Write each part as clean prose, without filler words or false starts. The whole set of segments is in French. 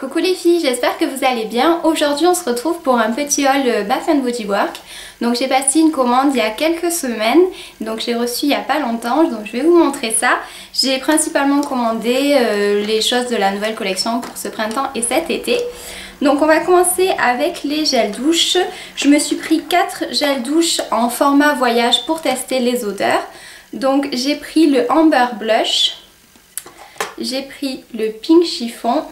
Coucou les filles, j'espère que vous allez bien. Aujourd'hui on se retrouve pour un petit haul Bath & Body Works. Donc j'ai passé une commande il y a quelques semaines, donc j'ai reçu il n'y a pas longtemps, donc je vais vous montrer ça. J'ai principalement commandé les choses de la nouvelle collection pour ce printemps et cet été. Donc on va commencer avec les gels douche. Je me suis pris 4 gels douche en format voyage pour tester les odeurs. Donc j'ai pris le Amber Blush, j'ai pris le Pink Chiffon,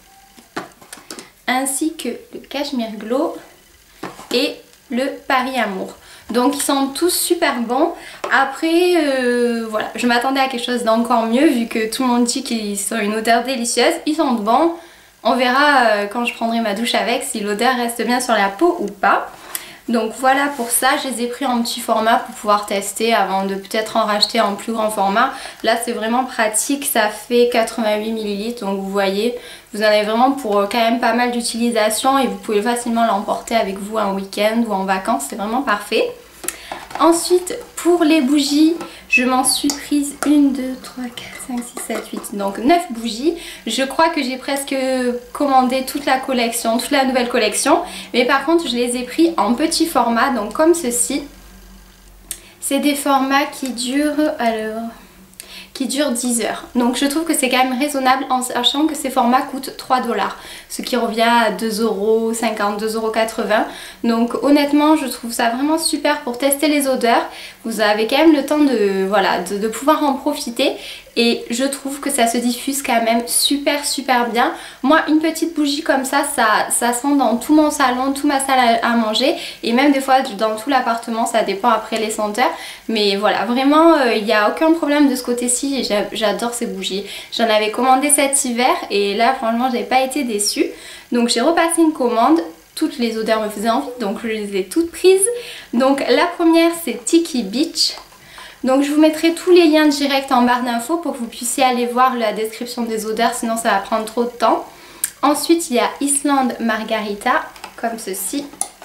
ainsi que le Cashmere Glow et le Paris Amour. Donc ils sont tous super bons. Après voilà, je m'attendais à quelque chose d'encore mieux vu que tout le monde dit qu'ils ont une odeur délicieuse. Ils sont bons. On verra quand je prendrai ma douche avec si l'odeur reste bien sur la peau ou pas. Donc voilà pour ça, je les ai pris en petit format pour pouvoir tester avant de peut-être en racheter en plus grand format. Là c'est vraiment pratique, ça fait 88 ml, donc vous voyez, vous en avez vraiment pour quand même pas mal d'utilisation et vous pouvez facilement l'emporter avec vous un week-end ou en vacances, c'est vraiment parfait. Ensuite pour les bougies, je m'en suis prise 1, 2, 3, 4, 5, 6, 7, 8, donc 9 bougies. Je crois que j'ai presque commandé toute la collection, toute la nouvelle collection. Mais par contre je les ai pris en petit format, donc comme ceci. C'est des formats qui durent, qui dure 10 heures. Donc je trouve que c'est quand même raisonnable en sachant que ces formats coûtent 3 $, ce qui revient à 2,50 €, 2,80 €. Donc honnêtement je trouve ça vraiment super pour tester les odeurs. Vous avez quand même le temps de, voilà, de pouvoir en profiter. Et je trouve que ça se diffuse quand même super bien. Moi une petite bougie comme ça sent dans tout mon salon, toute ma salle à manger. Et même des fois dans tout l'appartement, ça dépend après les senteurs. Mais voilà, vraiment il n'y a aucun problème de ce côté-ci. Et j'adore ces bougies. J'en avais commandé cet hiver et là franchement j'ai pas été déçue. Donc j'ai repassé une commande. Toutes les odeurs me faisaient envie, donc je les ai toutes prises. Donc la première c'est Tiki Beach. Donc je vous mettrai tous les liens directs en barre d'infos pour que vous puissiez aller voir la description des odeurs, sinon ça va prendre trop de temps. Ensuite il y a Island Margarita, comme ceci.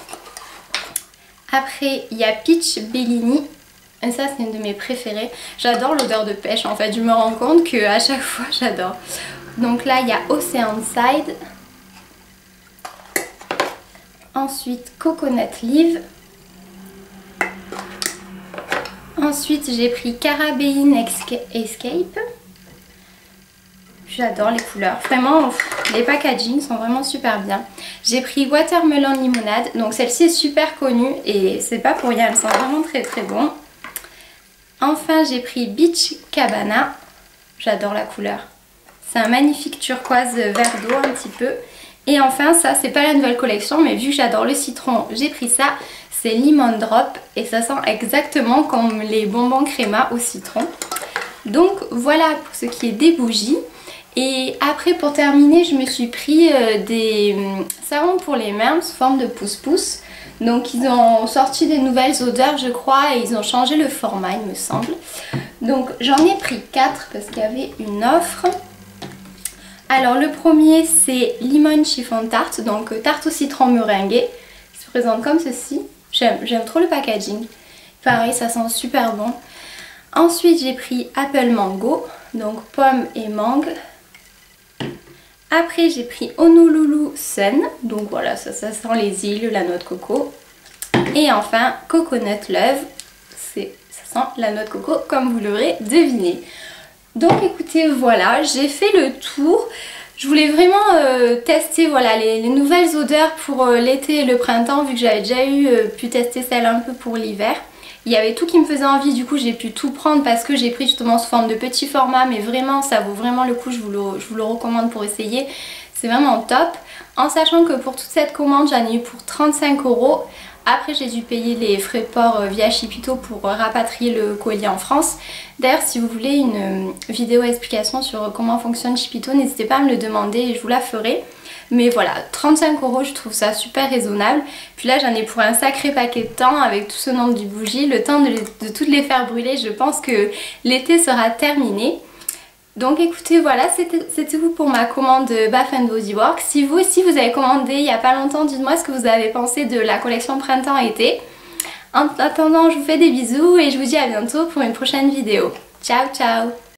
Après il y a Peach Bellini. Et ça c'est une de mes préférées. J'adore l'odeur de pêche en fait, je me rends compte qu'à chaque fois j'adore. Donc là il y a Oceanside. Ensuite Coconut Leaf. Ensuite j'ai pris Carabéine Escape. J'adore les couleurs. Vraiment les packaging sont vraiment super bien. J'ai pris Watermelon Limonade. Donc celle-ci est super connue et c'est pas pour rien. Elle sent vraiment très bon. Enfin j'ai pris Beach Cabana. J'adore la couleur. C'est un magnifique turquoise vert d'eau un petit peu. Et enfin ça c'est pas la nouvelle collection mais vu que j'adore le citron j'ai pris ça. C'est Lemon Drop et ça sent exactement comme les bonbons créma au citron. Donc voilà pour ce qui est des bougies. Et après pour terminer je me suis pris des savons pour les mains sous forme de pouce-pouce. Donc ils ont sorti des nouvelles odeurs je crois et ils ont changé le format il me semble. Donc j'en ai pris 4 parce qu'il y avait une offre. Alors le premier c'est Lemon Chiffon Tarte, donc tarte au citron meringuée. Il se présente comme ceci. J'aime trop le packaging. Pareil, ça sent super bon. Ensuite, j'ai pris Apple Mango, donc pomme et mangue. Après, j'ai pris Honolulu Sun, donc voilà, ça sent les îles, la noix de coco. Et enfin, Coconut Love, ça sent la noix de coco comme vous l'aurez deviné. Donc écoutez, voilà, j'ai fait le tour. Je voulais vraiment tester voilà, les nouvelles odeurs pour l'été et le printemps vu que j'avais déjà pu tester celle un peu pour l'hiver. Il y avait tout qui me faisait envie, du coup j'ai pu tout prendre parce que j'ai pris justement sous forme de petit format mais vraiment ça vaut vraiment le coup, je vous le recommande pour essayer. C'est vraiment top. En sachant que pour toute cette commande j'en ai eu pour 35 €. Après j'ai dû payer les frais de port via Shipito pour rapatrier le colis en France. D'ailleurs si vous voulez une vidéo explication sur comment fonctionne Shipito, n'hésitez pas à me le demander et je vous la ferai. Mais voilà, 35 € je trouve ça super raisonnable. Puis là j'en ai pour un sacré paquet de temps avec tout ce nombre de bougies. Le temps de toutes les faire brûler, je pense que l'été sera terminé. Donc écoutez voilà, c'était tout pour ma commande Bath & Body Works. Si vous aussi vous avez commandé il n'y a pas longtemps, dites-moi ce que vous avez pensé de la collection printemps-été. En attendant je vous fais des bisous et je vous dis à bientôt pour une prochaine vidéo. Ciao ciao!